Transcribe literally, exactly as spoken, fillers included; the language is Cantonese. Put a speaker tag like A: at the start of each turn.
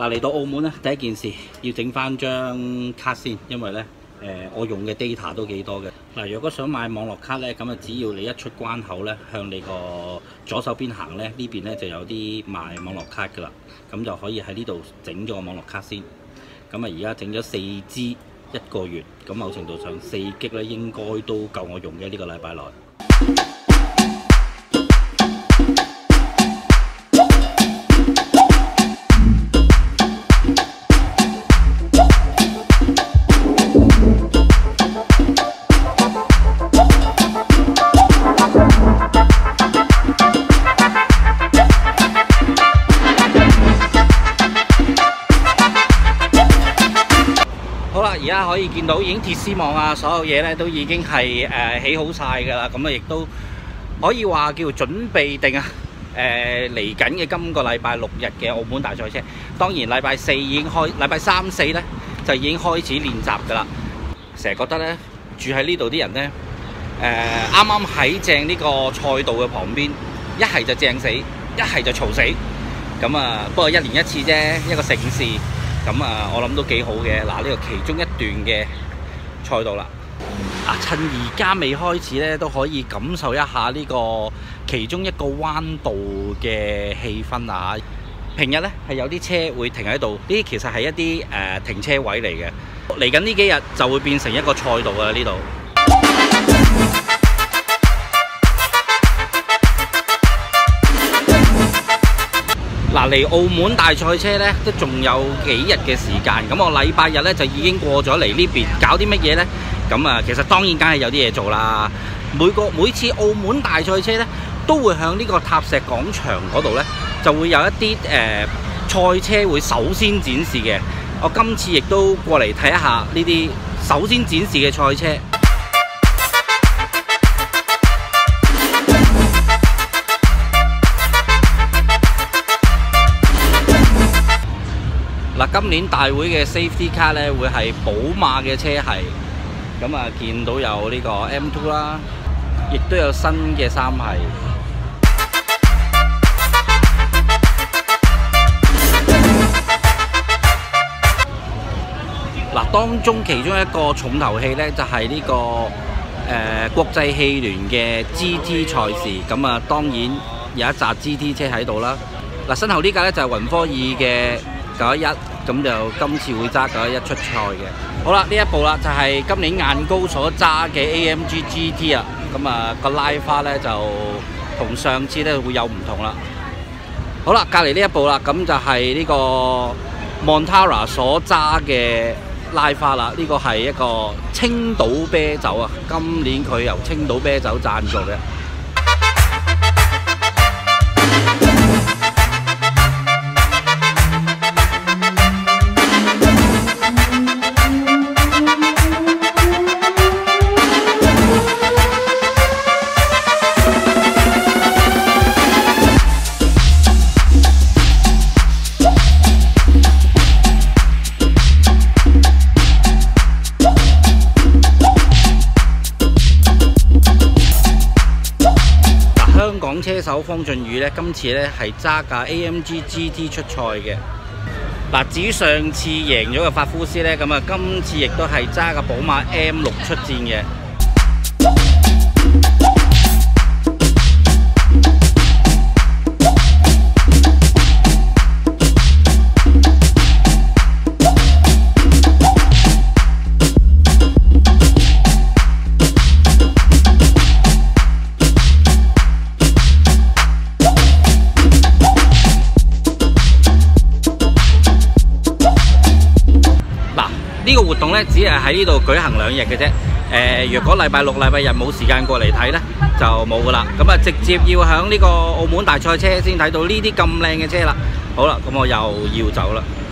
A: 嗱，嚟到澳門咧，第一件事要整翻張卡先，因為咧誒、呃、我用嘅 data 都幾多嘅。嗱，如果想買網絡卡咧，咁啊只要你一出關口咧，向你個左手邊行咧，呢邊咧就有啲賣網絡卡噶啦，咁就可以喺呢度整咗個網絡卡先。咁啊而家整咗四支一個月，咁某程度上四 G 咧應該都夠我用嘅呢個禮拜內。而家可以見到已經鐵絲網啊，所有嘢咧都已經係誒、呃、起好晒㗎啦。咁啊，亦都可以話叫準備定啊誒嚟緊嘅今個禮拜六日嘅澳門大賽車。當然禮拜四已經開，禮拜三四咧就已經開始練習㗎啦。成日覺得咧住喺呢度啲人咧誒啱啱喺正呢個賽道嘅旁邊，一係就正死，一係就嘈死。咁啊，不過一年一次啫，一個盛事。咁啊，我諗都幾好嘅。嗱，呢個其中一段嘅賽道啦。啊，趁而家未開始咧，都可以感受一下呢個其中一個彎道嘅氣氛啊！平日咧係有啲車會停喺度，呢啲其實係一啲誒、呃、停車位嚟嘅。嚟緊呢幾日就會變成一個賽道啊！呢度。嗱，嚟澳門大賽車咧，都仲有幾日嘅時間。咁我禮拜日咧就已經過咗嚟呢邊，搞啲乜嘢咧？咁啊，其實當然梗係有啲嘢做啦。每個每次澳門大賽車咧，都會向呢個塔石廣場嗰度咧，就會有一啲誒、呃、賽車會首先展示嘅。我今次亦都過嚟睇一下呢啲首先展示嘅賽車。嗱，今年大會嘅 Safety Car 咧會係寶馬嘅車系，咁啊見到有呢個 M 二 啦，亦都有新嘅三系。嗱，當中其中一個重頭戲咧就係呢個誒國際汽聯嘅 G T 賽事，咁啊當然有一紮 G T 車喺度啦。嗱，身後呢架咧就係雲科爾嘅九一一，咁就今次會揸九一一出賽嘅。好啦，呢一部啦就係今年晏高所揸嘅 A M G G T 啊，咁啊個拉花咧就同上次咧會有唔同啦。好啦，隔離呢一部啦，咁就係呢個 Montara 所揸嘅拉花啦。呢個係一個青島啤酒啊，今年佢由青島啤酒贊助嘅。香港車手方俊宇咧，今次咧係揸架 A M G G T 出賽嘅。嗱，至於上次贏咗嘅法夫斯咧，咁啊今次亦都係揸架寶馬 M 六出戰嘅。呢個活動咧只係喺呢度舉行兩日嘅啫。誒、呃，若果禮拜六、禮拜日冇時間過嚟睇咧，就冇噶啦。咁啊，直接要喺呢個澳門大賽車先睇到呢啲咁靚嘅車啦。好啦，咁我又要走啦。